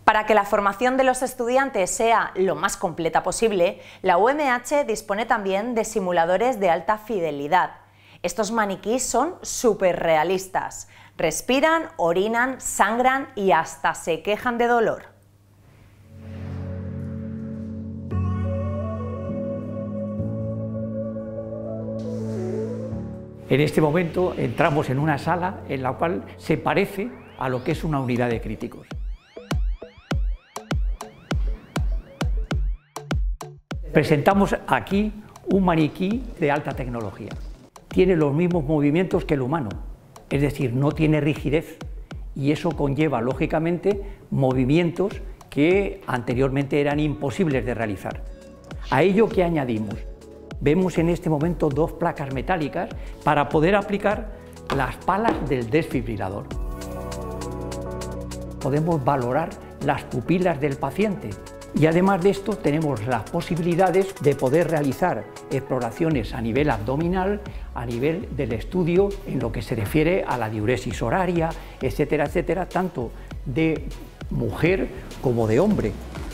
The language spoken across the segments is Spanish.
Para que la formación de los estudiantes sea lo más completa posible, la UMH dispone también de simuladores de alta fidelidad. Estos maniquís son súper realistas. Respiran, orinan, sangran y hasta se quejan de dolor. En este momento entramos en una sala en la cual se parece a lo que es una unidad de críticos. Presentamos aquí un maniquí de alta tecnología. Tiene los mismos movimientos que el humano, es decir, no tiene rigidez, y eso conlleva, lógicamente, movimientos que anteriormente eran imposibles de realizar. A ello, ¿qué añadimos? Vemos en este momento dos placas metálicas para poder aplicar las palas del desfibrilador. Podemos valorar las pupilas del paciente y además de esto tenemos las posibilidades de poder realizar exploraciones a nivel abdominal, a nivel del estudio en lo que se refiere a la diuresis horaria, etcétera, etcétera, tanto de mujer como de hombre.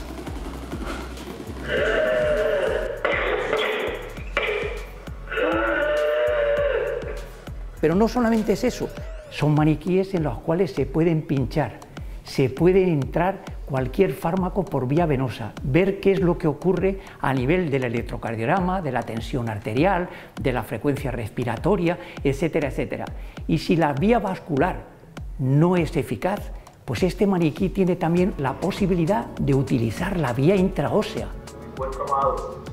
Pero no solamente es eso, son maniquíes en los cuales se pueden pinchar, se puede entrar cualquier fármaco por vía venosa, ver qué es lo que ocurre a nivel del electrocardiograma, de la tensión arterial, de la frecuencia respiratoria, etcétera, etcétera. Y si la vía vascular no es eficaz, pues este maniquí tiene también la posibilidad de utilizar la vía intraósea. Buen tomado.